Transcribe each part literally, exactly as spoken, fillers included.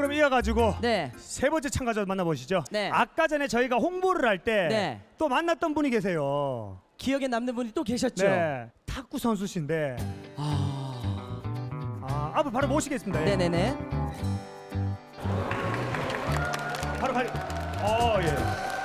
그럼 이어가지고 네. 세 번째 참가자 만나보시죠. 네. 아까 전에 저희가 홍보를 할 때 또 네. 만났던 분이 계세요. 기억에 남는 분이 또 계셨죠? 네. 탁구 선수신데 아, 아, 앞으로 바로 모시겠습니다. 예. 네네네. 바로 바로. 어, 예.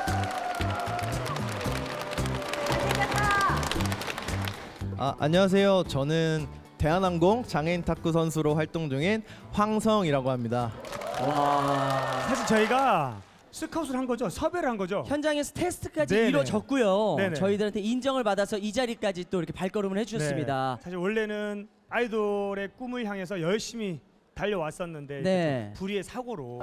아, 안녕하세요. 저는 대한항공 장애인 탁구 선수로 활동 중인 황성이라고 합니다. 와. 사실 저희가 스카웃을 한 거죠. 섭외를 한 거죠. 현장에서 테스트까지 네네. 이루어졌고요. 네네. 저희들한테 인정을 받아서 이 자리까지 또 이렇게 발걸음을 해주셨습니다. 네. 사실 원래는 아이돌의 꿈을 향해서 열심히 달려왔었는데 네. 불의의 사고로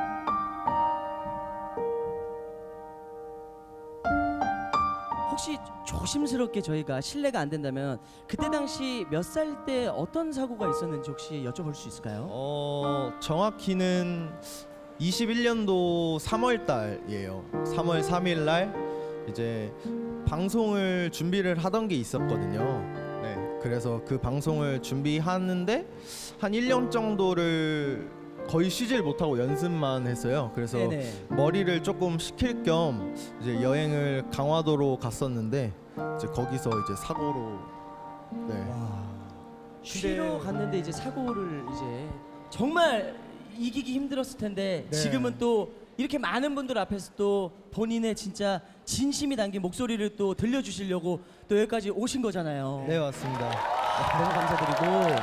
혹시 조심스럽게 저희가 실례가 안 된다면 그때 당시 몇 살 때 어떤 사고가 있었는지 혹시 여쭤볼 수 있을까요? 어, 정확히는 이십일 년도 삼월 달이에요. 삼월 삼일 날 이제 방송을 준비를 하던 게 있었거든요. 네, 그래서 그 방송을 준비하는데 한 일 년 정도를 거의 쉬질 못하고 연습만 했어요. 그래서 네네. 머리를 조금 식힐 겸 이제 여행을 강화도로 갔었는데 이제 거기서 이제 사고로 네. 쉬러 갔는데 이제 사고를 이제 정말 이기기 힘들었을 텐데 네. 지금은 또 이렇게 많은 분들 앞에서 또 본인의 진짜 진심이 담긴 목소리를 또 들려주시려고 또 여기까지 오신 거잖아요. 네, 맞습니다. 너무 감사드리고.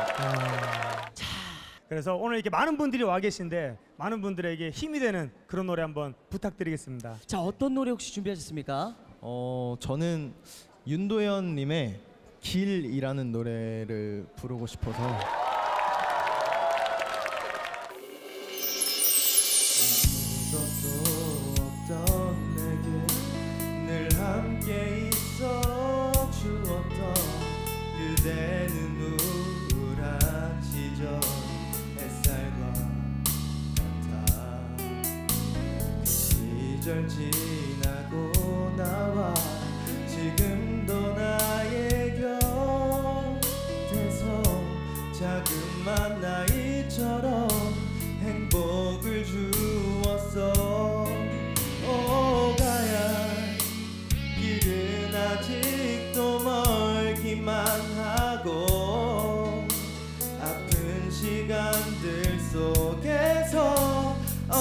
그래서 오늘 이렇게 많은 분들이 와 계신데 많은 분들에게 힘이 되는 그런 노래 한번 부탁드리겠습니다. 자, 어떤 노래 혹시 준비하셨습니까? 어, 저는 윤도현 님의 길이라는 노래를 부르고 싶어서. 아무것도 없던 내게 늘 함께 있어 주었던 그대는 우울한 시절 햇살과 같아. 그 시절 지나고 나와 지금도 나의 곁에서 자그만 나이처럼 행복을 주었어. 오가야 할 길은 아직도 멀기만 하고 아픈 시간들 속에서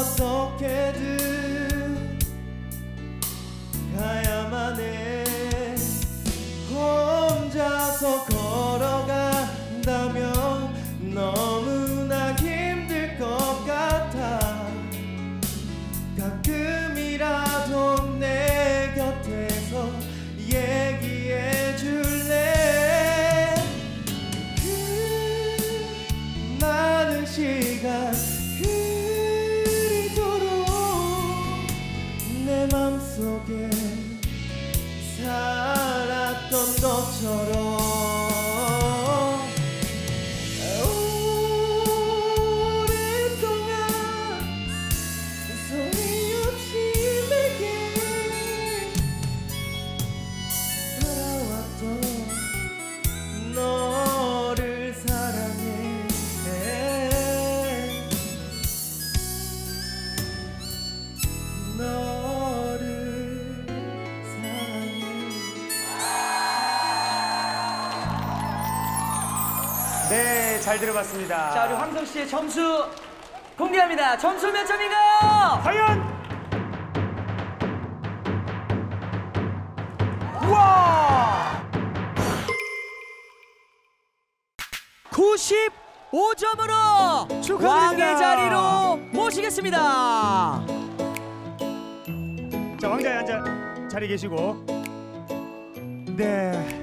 어떻게든 가야만 해. 혼자서 걸어간다면 너무나 힘들 것 같아. 가끔이라도 내 곁에서 얘기해 줄래. 그 많은 시간 흐리도록 내 맘속에 살았던 것처럼 오랫동안 소리 없이 내게 살아왔던 너를 사랑해. 너를 사랑해. 네, 잘 들어봤습니다. 자, 우리 황성 씨의 점수 공개합니다. 점수 몇 점인가요? 과연 우와! 구십오 점으로 축하드립니다. 왕의 자리로 모시겠습니다. 자, 왕자에 앉아 자리 계시고. 네.